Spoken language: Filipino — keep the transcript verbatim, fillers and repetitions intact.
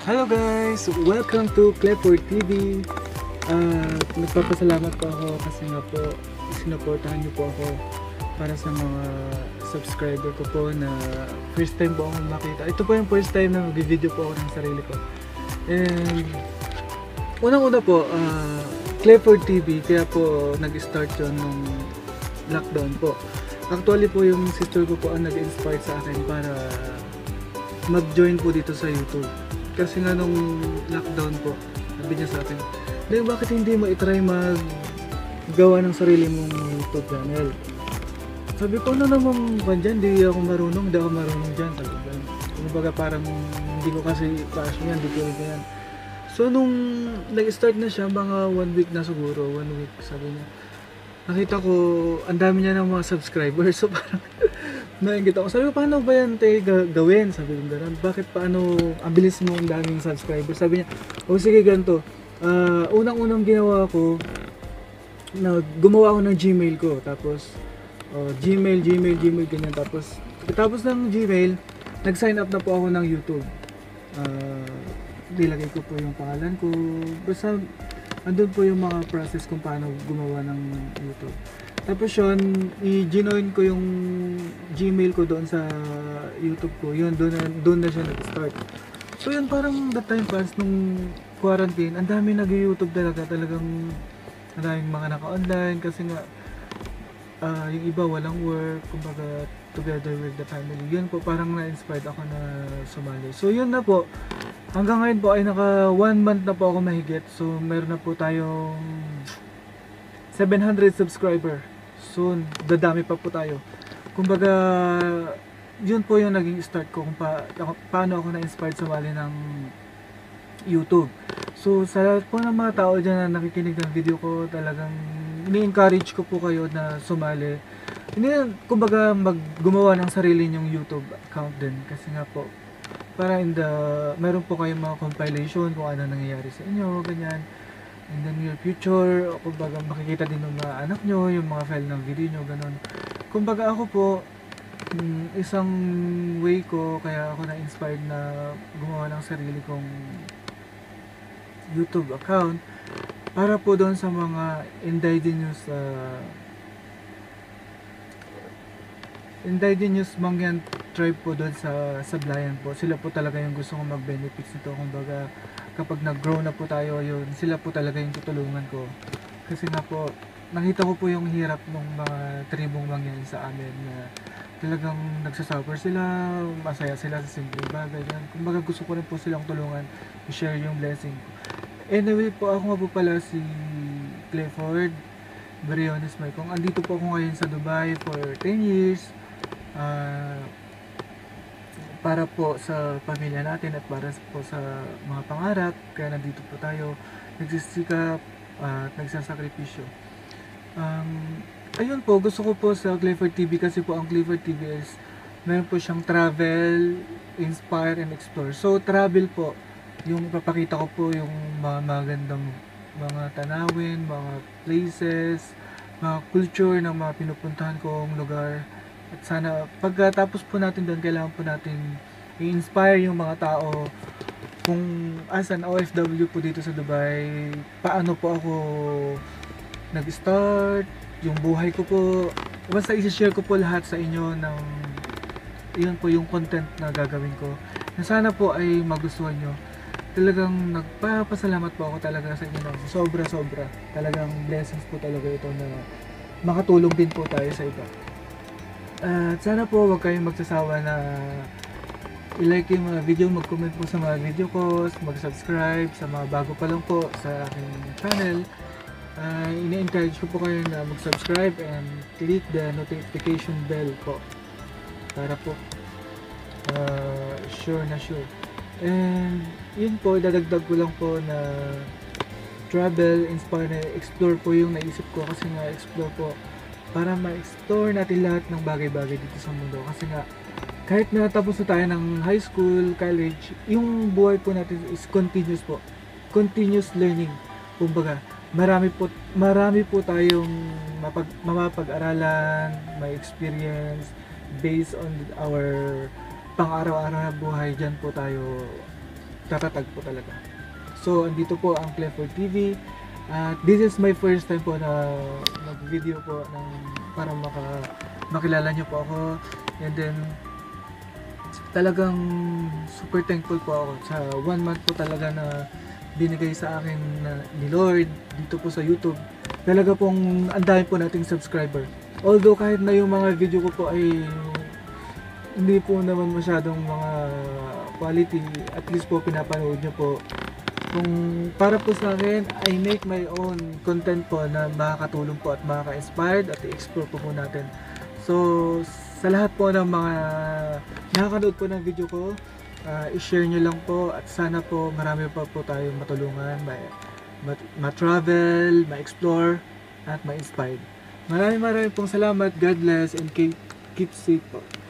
Hello guys! Welcome to Clifford T V. Uh, nagpapasalamat po ako kasi nga po sinuportahan niyo po ako para sa mga subscriber ko po na first time po akong makita. Ito po yung first time na mag-video po ako ng sarili ko. And unang-una po, uh, Clifford T V, kaya po nag-start yun nung lockdown po. Actually po yung sister ko po ang nag-inspire sa akin para mag-join po dito sa YouTube. Kasi nga nung lockdown po, sabi niya sa akin, "Dahil bakit hindi mo itry mag-gawa ng sarili mong YouTube channel?" Sabi ko, "Ano namang kan dyan, di ako marunong, di ako marunong dyan." Sabi ko, kumbaga parang hindi ko kasi passion yan, di ko rin yan. So nung nag-start na siya, mga one week na siguro, one week, sabi niya, nakita ko, ang dami niya ng mga subscribers. So parang nainggit ako. Sabi ko, paano ba yan te gawin? Sabi ko gano'n. Bakit paano, ang bilis mo ang daming subscribers? Sabi niya, oh sige ganito. Uh, unang-unang ginawa ko, na gumawa ako ng Gmail ko. Tapos, uh, Gmail, Gmail, Gmail, ganyan. Tapos, tapos ng Gmail, nag-sign up na po ako ng YouTube. Uh, nilagay ko po yung pangalan ko. Basta, andun po yung mga process kung paano gumawa ng YouTube. Tapos yun, i-join ko yung Gmail ko doon sa YouTube ko. Yun, doon na, doon na siya nag-start. So yun, parang that time pass nung quarantine, ang dami nag-YouTube talaga. Talagang ang daming mga naka-online kasi nga uh, yung iba walang work, kumbaga together with the family. Yun po, parang na-inspired ako na sumali. So yun na po, hanggang ngayon po ay naka one month na po ako mahigit. So meron na po tayong seven hundred subscriber. Soon, dadami pa po tayo. Kumbaga, yun po yung naging start ko kung pa, ako, paano ako na-inspired sumali ng YouTube. So, sa lahat po ng mga tao dyan na nakikinig ng video ko, talagang ni-encourage ko po kayo na sumali. Hindi, kumbaga, maggumawa ng sarili nyong YouTube account din. Kasi nga po, para in the, meron po kayong mga compilation kung ano nangyayari sa inyo, ganyan. In the near future, kumbaga makikita din ng mga anak nyo, yung mga file ng video nyo, ganun. Kumbaga ako po, mm, isang way ko, kaya ako na-inspired na gumawa ng sarili kong YouTube account para po doon sa mga indigenous uh, indigenous Mangyan tribe po doon sa Sablayan po. Sila po talaga yung gusto kong mag-benefits nito. Kumbaga, kapag nag-grow na po tayo, yun, sila po talaga yung tutulungan ko. Kasi nga po, nakita ko po yung hirap ng mga tribong Mangyan sa amin na talagang nagsasuffer sila, masaya sila sa simpleng bagay. Yan. Kumbaga, gusto ko rin po silang tulungan, i-share yung blessing. Anyway po, ako nga po pala si Clifford Briones Maicong. Andito po ako ngayon sa Dubai for ten years. Uh, para po sa pamilya natin at para po sa mga pangarap, kaya nandito po tayo nagsisikap at uh, nagsasakripisyo. Um, ayun po, gusto ko po sa Clifford T V kasi po ang Clifford T V is meron po siyang travel, inspire and explore. So travel po, yung ipapakita ko po yung mga magandang mga tanawin, mga places, mga culture ng mga pinupuntahan kong lugar. At sana pagkatapos po natin doon, kailangan po natin i-inspire yung mga tao kung as an O F W po dito sa Dubai, paano po ako nag-start, yung buhay ko po. Basta i-share ko po lahat sa inyo ng yun po yung content na gagawin ko. Na sana po ay magustuhan nyo. Talagang nagpapasalamat po ako talaga sa inyo ng sobra-sobra. Talagang blessings po talaga ito na makatulong din po tayo sa iba. At uh, sana po wag kayong magsasawa na i-like yung mga video, mag-comment po sa mga video ko, mag-subscribe sa mga bago pa lang po sa aking channel. Uh, ini-encourage ko po kayo na mag-subscribe and click the notification bell po para po uh, sure na sure. And yun po, dadagdag ko lang po na travel, inspire, explore po yung naisip ko kasi nga explore po para ma-explore natin lahat ng bagay-bagay dito sa mundo. Kasi nga, kahit natapos na tayo ng high school, college, yung buhay po natin is continuous po. Continuous learning. Kumbaga, marami po, marami po tayong mapag, mapapag-aralan, may experience based on our pang-araw-araw na buhay. Dyan po tayo tatatag po talaga. So, andito po ang Clifford T V. At this is my first time po na mag-video po ng, para maka, makilala niyo po ako. And then, talagang super thankful po ako sa one month po talaga na binigay sa akin na, ni Lord dito po sa YouTube. Talaga pong ang dami po nating subscriber. Although kahit na yung mga video ko po ay hindi po naman masyadong mga quality, at least po pinapanood nyo po. Kung para po sa akin, I make my own content po na makakatulong po at makaka-inspired at i-explore po po natin. So, sa lahat po ng mga nakakanood po ng video ko, uh, i-share nyo lang po at sana po marami pa po tayong matulungan, ma-travel, ma-explore at ma-inspired. Maraming maraming pong salamat. God bless and keep, keep safe po.